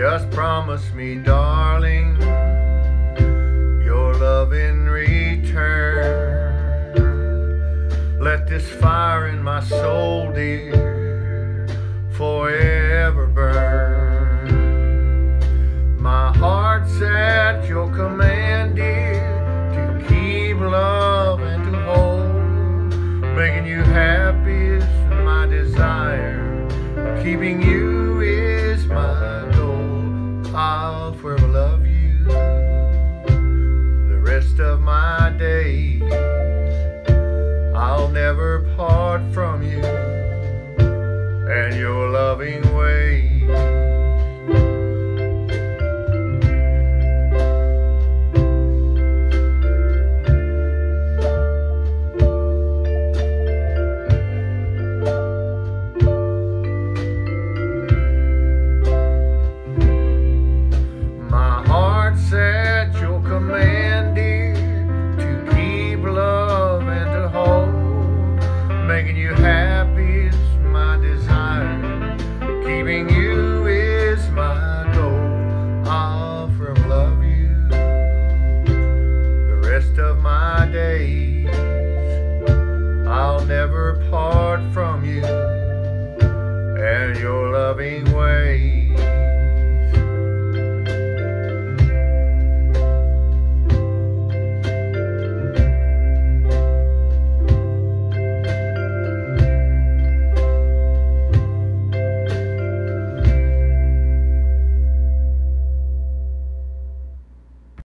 Just promise me, darling, your love in return. Let this fire in my soul, dear, forever burn. My heart's at your command, dear, to keep love and to hold. Making you happy is my desire, keeping you is my goal. I'll forever love you the rest of my days. I'll never part from you and your loving ways. Making you happy is my desire, keeping you is my goal. I'll forever love you the rest of my days. I'll never part from you and your loving ways.